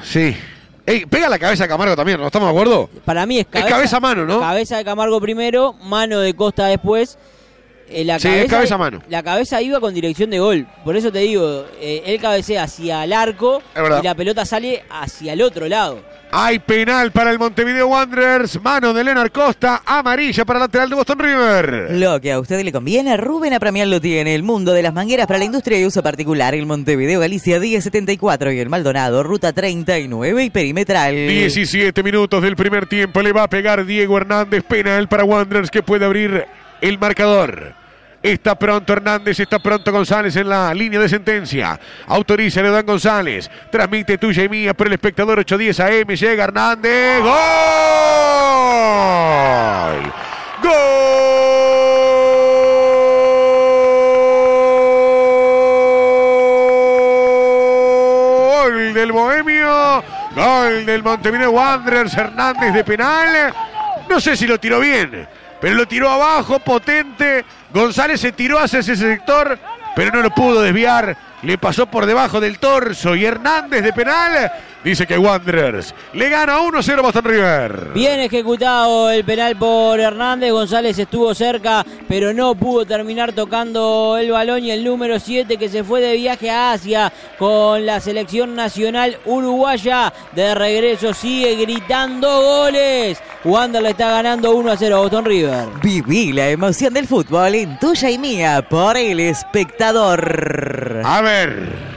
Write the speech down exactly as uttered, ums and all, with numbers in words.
Sí. Ey, pega la cabeza de Camargo también, ¿no estamos de acuerdo? Para mí es cabeza, es cabeza mano, ¿no? Cabeza de Camargo primero, mano de Costa después. Eh, la sí, cabeza, es cabeza mano. La cabeza iba con dirección de gol. Por eso te digo, eh, él cabecea hacia el arco y la pelota sale hacia el otro lado. Hay penal para el Montevideo Wanderers, mano de Leonard Costa, amarilla para el lateral de Boston River. Lo que a usted le conviene, Rubén Apramial lo tiene. El mundo de las mangueras para la industria y uso particular. El Montevideo Galicia diez setenta y cuatro y el Maldonado ruta treinta y nueve y perimetral. diecisiete minutos del primer tiempo, le va a pegar Diego Hernández, penal para Wanderers que puede abrir el marcador. Está pronto Hernández, está pronto González en la línea de sentencia. Autoriza Leodán González. Transmite tuya y mía por el espectador ocho diez A M. Llega Hernández. ¡Gol! ¡Gol del Bohemio! Gol del Montevideo Wanderers. Hernández de penal. No sé si lo tiró bien, pero lo tiró abajo, potente. González se tiró hacia ese sector, pero no lo pudo desviar. Le pasó por debajo del torso y Hernández de penal dice que Wanderers le gana uno cero a Boston River. Bien ejecutado el penal por Hernández. González estuvo cerca, pero no pudo terminar tocando el balón. Y el número siete, que se fue de viaje a Asia con la selección nacional uruguaya, de regreso sigue gritando goles. Wander le está ganando uno a cero a Boston River. Viví la emoción del fútbol en tuya y mía por el espectador. A ver.